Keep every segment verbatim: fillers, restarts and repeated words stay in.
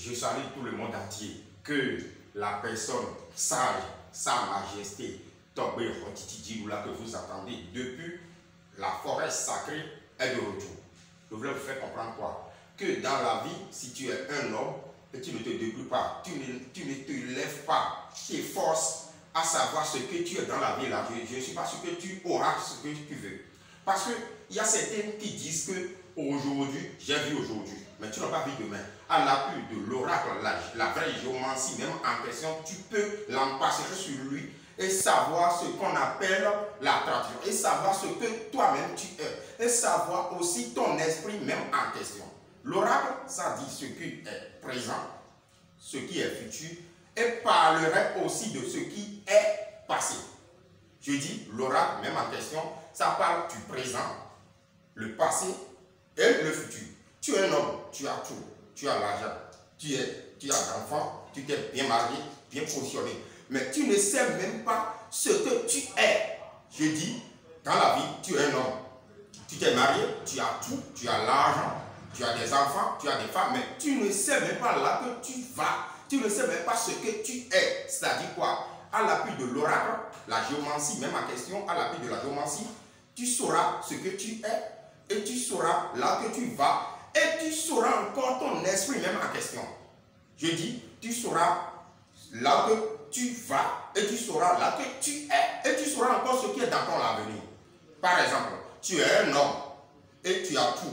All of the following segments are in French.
je salue tout le monde entier. Que la personne sage, sa majesté, Tobé Rotitidjiloula que vous attendez depuis la forêt sacrée est de retour. Je voulais vous faire comprendre quoi? Que dans la vie, si tu es un homme et tu ne te débrouilles pas, tu ne, tu ne te lèves pas, tes forces à savoir ce que tu es dans la vie là, je ne suis pas sûr que tu auras ce que tu veux. Parce qu'il y a certains qui disent que aujourd'hui, j'ai vu aujourd'hui, mais tu n'as pas vu demain. À l'appui de l'oracle, la, la vraie géomancie, même en question, tu peux l'empasser sur lui et savoir ce qu'on appelle la tradition, et savoir ce que toi-même tu es, et savoir aussi ton esprit même en question. L'oracle, ça dit ce qui est présent, ce qui est futur, et parlerait aussi de ce qui est passé. Je dis, l'oracle, même en question, ça parle du présent, le passé et le futur. Tu es un homme, tu as tout, tu as l'argent, tu es, tu as d'enfants, tu t'es bien marié, bien positionné. Mais tu ne sais même pas ce que tu es. Je dis, dans la vie, tu es un homme. Tu t'es marié, tu as tout, tu as l'argent, tu as des enfants, tu as des femmes, mais tu ne sais même pas là que tu vas. Tu ne sais même pas ce que tu es. C'est-à-dire quoi? À l'appui de l'oracle, la géomancie, même en question, à l'appui de la géomancie, tu sauras ce que tu es et tu sauras là que tu vas et tu sauras encore ton esprit même en question. Je dis, tu sauras là que tu vas et tu sauras là que tu es et tu sauras encore ce qui est dans ton avenir. Par exemple, tu es un homme et tu as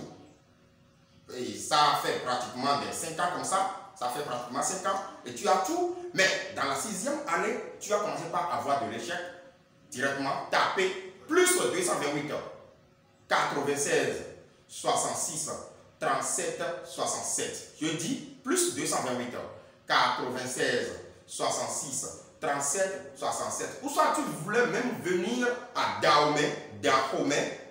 tout. Et ça fait pratiquement des cinq ans comme ça. Ça fait pratiquement cinq ans et tu as tout. Mais dans la sixième année, tu as commencé par avoir de l'échec directement, taper plus deux cent vingt-huit heures. quatre-vingt-seize, soixante-six, trente-sept, soixante-sept. Je dis plus deux cent vingt-huit heures. quatre-vingt-seize, soixante-six, trente-sept, soixante-sept. Ou soit tu voulais même venir à Dahomey, Dahomey,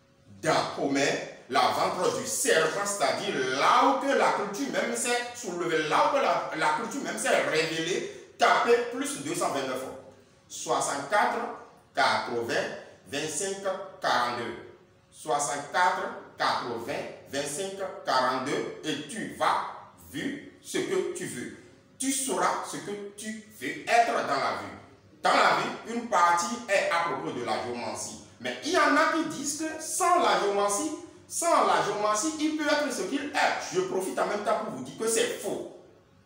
Dahomey, la ventre du serpent, c'est-à-dire là où que la culture même s'est soulevée, là où que la, la culture même s'est révélée, taper plus deux cent vingt-neuf. soixante-quatre, quatre-vingts, vingt-cinq, quarante-deux. soixante-quatre, quatre-vingts, vingt-cinq, quarante-deux. Et tu vas vu ce que tu veux. Tu sauras ce que tu veux être dans la vie. Dans la vie, une partie est à propos de la géomancie. Mais il y en a qui disent que sans la géomancie, sans la géomancie, il peut être ce qu'il est. Je profite en même temps pour vous dire que c'est faux.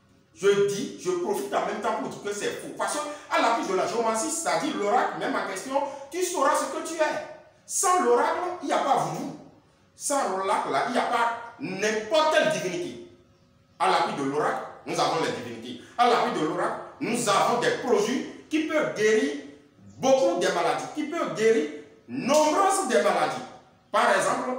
Je dis, je profite en même temps pour dire que c'est faux. Parce qu'à l'appui de la géomancie, c'est-à-dire l'oracle, même en question, tu sauras ce que tu es. Sans l'oracle, il n'y a pas vous. Sans l'oracle, il n'y a pas n'importe quelle divinité. À l'appui de l'oracle, nous avons les divinités. À l'appui de l'oracle, nous avons des produits qui peuvent guérir beaucoup de maladies, qui peuvent guérir nombreuses des maladies. Par exemple,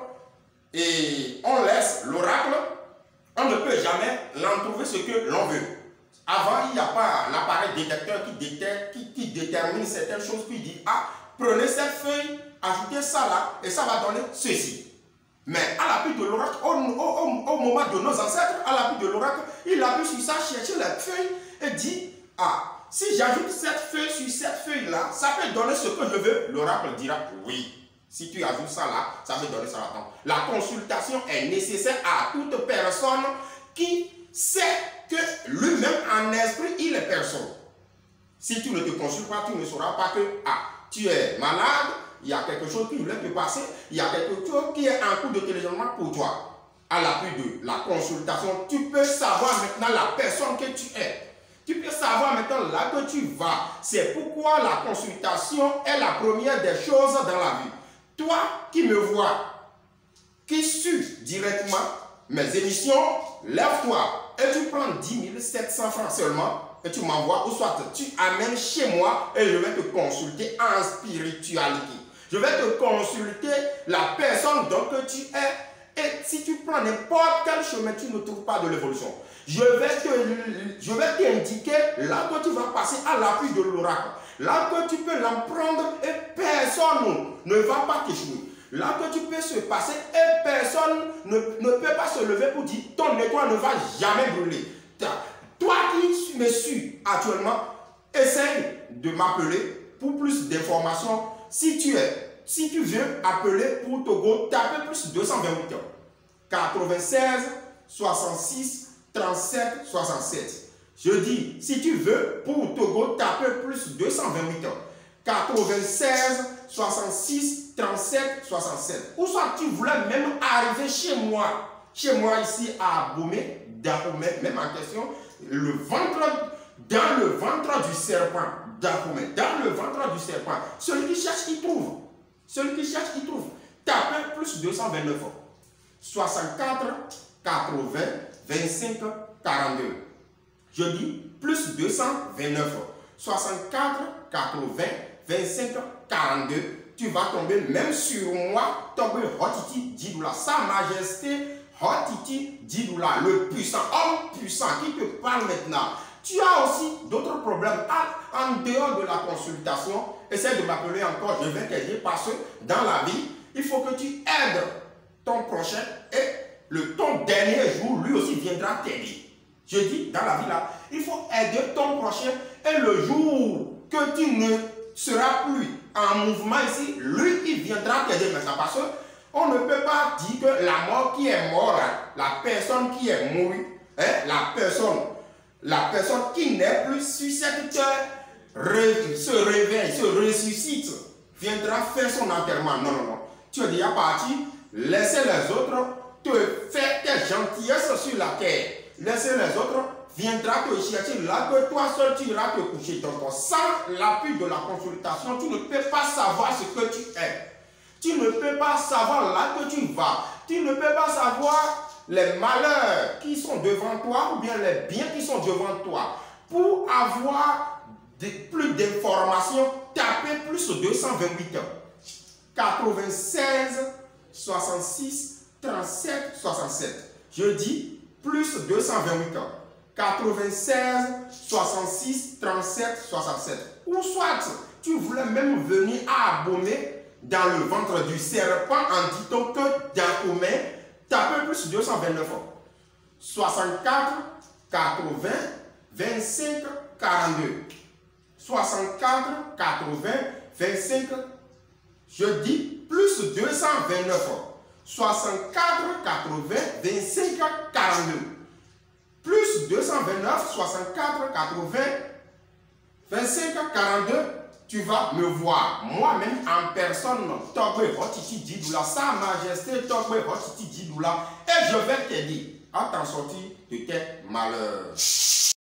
et on laisse l'oracle, on ne peut jamais l'en trouver ce que l'on veut. Avant, il n'y a pas l'appareil détecteur qui, détecte, qui, qui détermine certaines choses, qui dit, ah, prenez cette feuille, ajoutez ça là, et ça va donner ceci. Mais à l'appui de l'oracle, au, au, au, au moment de nos ancêtres, à l'appui de l'oracle, il appuie sur ça, chercher les feuilles et dit, ah, si j'ajoute cette feuille sur cette feuille là, ça peut donner ce que je veux. L'oracle dira, oui. Si tu ajoutes ça là, ça va donner ça là. La consultation est nécessaire à toute personne qui sait que lui-même en esprit, il est personne. Si tu ne te consultes pas, tu ne sauras pas que ah, tu es malade, il y a quelque chose qui voulait te passer, il y a quelque chose qui est en cours de téléchargement pour toi. À l'appui de la consultation, tu peux savoir maintenant la personne que tu es. Tu peux savoir maintenant là que tu vas. C'est pourquoi la consultation est la première des choses dans la vie. Toi qui me vois, qui suis directement mes émissions, lève-toi et tu prends dix mille sept cents francs seulement et tu m'envoies, ou soit tu amènes chez moi et je vais te consulter en spiritualité. Je vais te consulter la personne dont que tu es, et si tu prends n'importe quel chemin, tu ne trouves pas de l'évolution. Je vais te, je vais t'indiquer là que tu vas passer à l'appui de l'oracle. Là que tu peux l'en prendre et personne ne va pas t'échouer. Là que tu peux se passer et personne ne, ne peut pas se lever pour dire ton étoile ne va jamais brûler. Toi qui me suis actuellement, essaye de m'appeler pour plus d'informations. Si tu es, si tu veux appeler pour Togo, tapez plus deux cent vingt-huit. quatre-vingt-seize, soixante-six, trente-sept, soixante-sept. Je dis, si tu veux, pour Togo, taper plus deux cent vingt-huit, quatre-vingt-seize, soixante-six, trente-sept, soixante-sept. Ou soit tu voulais même arriver chez moi, chez moi ici à Abomey, Dahomey, même en question, le ventre, dans le ventre du serpent, Dahomey, dans le ventre du serpent. Celui qui cherche, il trouve. Celui qui cherche, il trouve. Tapez plus deux cent vingt-neuf, soixante-quatre, quatre-vingts, vingt-cinq, quarante-deux. Je dis plus deux cent vingt-neuf, soixante-quatre, quatre-vingts, vingt-cinq, quarante-deux. Tu vas tomber même sur moi, tomber Hotiti Djidoula, Sa Majesté Hotiti Djidoula, le puissant, homme puissant qui te parle maintenant. Tu as aussi d'autres problèmes en dehors de la consultation. Essaie de m'appeler encore, je vais t'aider parce que dans la vie, il faut que tu aides ton prochain et le ton dernier jour, lui aussi viendra t'aider. Je dis, dans la vie là, il faut aider ton prochain et le jour que tu ne seras plus en mouvement ici, lui, il viendra t'aider maintenant parce qu'on ne peut pas dire que la mort qui est morte, la personne qui est morte, hein, la personne, la personne qui n'est plus sur cette terre se réveille, se ressuscite, viendra faire son enterrement. Non, non, non. Tu es déjà parti, laissez les autres te faire tes gentillesses sur la terre. Laissez les autres, viendra te chercher là que toi seul tu iras te coucher. Donc sans l'appui de la consultation, tu ne peux pas savoir ce que tu es. Tu ne peux pas savoir là que tu vas. Tu ne peux pas savoir les malheurs qui sont devant toi ou bien les biens qui sont devant toi. Pour avoir des, plus d'informations, tapez plus deux cent vingt-huit, quatre-vingt-seize, soixante-six, trente-sept, soixante-sept. Je dis plus deux cent vingt-huit, quatre-vingt-seize, soixante-six, trente-sept, soixante-sept. Ou soit tu voulais même venir à Abomey dans le ventre du serpent en disant que Dahomey, tapez plus deux cent vingt-neuf, soixante-quatre, quatre-vingts, vingt-cinq, quarante-deux. soixante-quatre, quatre-vingts, vingt-cinq, je dis plus deux cent vingt-neuf, soixante-quatre, quatre-vingts, vingt-cinq, quarante-deux. Plus deux cent vingt-neuf, soixante-quatre, quatre-vingts, vingt-cinq, quarante-deux. Tu vas me voir, moi-même en personne, Togbe Hotiti Djidoula, Sa Majesté Togbe Hotiti Djidoula, et je vais t'aider à t'en sortir de tes malheurs.